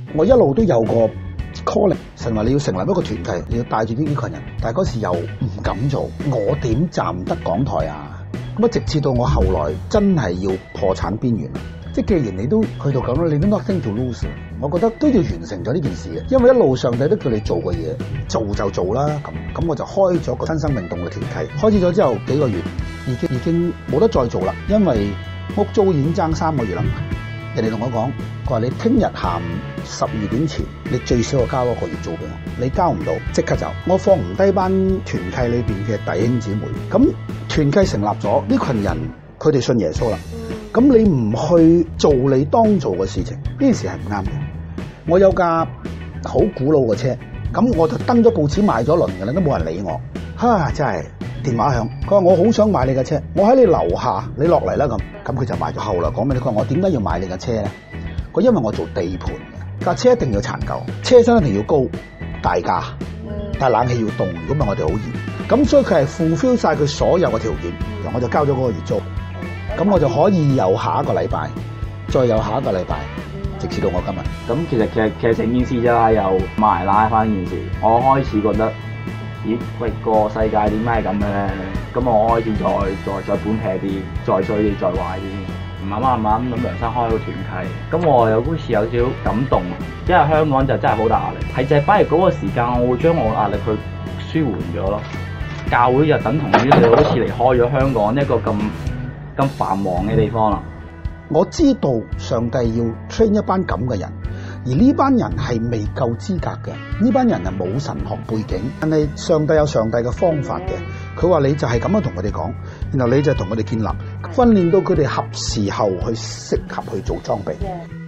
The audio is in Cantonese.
我一路都有個 calling， 神話你要成立一個團契，你要帶住呢群人，但係嗰時又唔敢做，我點站得講台啊？咁啊，直至到我後來真係要破產邊緣啦。即係既然你都去到咁啦，你都 nothing to lose， 我覺得都要完成咗呢件事嘅，因為一路上帝都叫你做嘅嘢，做就做啦。咁我就開咗個新生命動嘅團契，開始咗之後幾個月，已經冇得再做啦，因為屋租已經爭3個月啦。人哋同我講，佢話你聽日下午12點前，你最少要交1個月租俾我，你交唔到即刻走。我放唔低班團契裏邊嘅弟兄姊妹，咁團契成立咗，呢群人佢哋信耶穌啦。咁你唔去做你當做嘅事情，呢件事係唔啱嘅。我有架好古老嘅車，咁我就登咗報紙賣咗輪嘅啦，都冇人理我。真係電話響，佢話我好想買你嘅車，我喺你樓下，你落嚟啦咁。咁佢就買咗後來講俾你，佢話我點解要買你嘅車咧？佢因為我做地盤嘅，架車一定要殘舊，車身一定要高大價，但係冷氣要凍，如果唔係我哋好熱。咁所以佢係 fulfill 晒佢所有嘅條件，我就交咗嗰個月租。咁我就可以有下一個禮拜，再有下一個禮拜，直至到我今日。 咁其實成件事就係由埋拉翻件事，我開始覺得，咦喂，個世界點解係咁嘅咧？咁我開始再本撇啲，再衰啲，再壞啲，慢慢咁梁生開個團契，咁我又好似有少少感動，因為香港就真係好大壓力，係就係反而嗰個時間，我會將我壓力去舒緩咗咯。教會就等同於你好似離開咗香港一個咁繁忙嘅地方啦。 我知道上帝要 train 一班咁嘅人，而呢班人係未夠資格嘅，呢班人係冇神學背景，但係上帝有上帝嘅方法嘅。佢話你就係咁樣同佢哋講，然後你就同佢哋建立訓練到佢哋合時候去適合去做裝備。